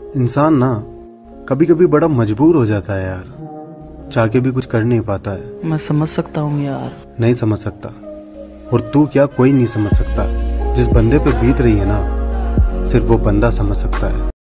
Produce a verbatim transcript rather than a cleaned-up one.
इंसान ना कभी कभी बड़ा मजबूर हो जाता है यार, चाह के भी कुछ कर नहीं पाता है। मैं समझ सकता हूँ यार। नहीं समझ सकता, और तू क्या कोई नहीं समझ सकता। जिस बंदे पे बीत रही है ना, सिर्फ वो बंदा समझ सकता है।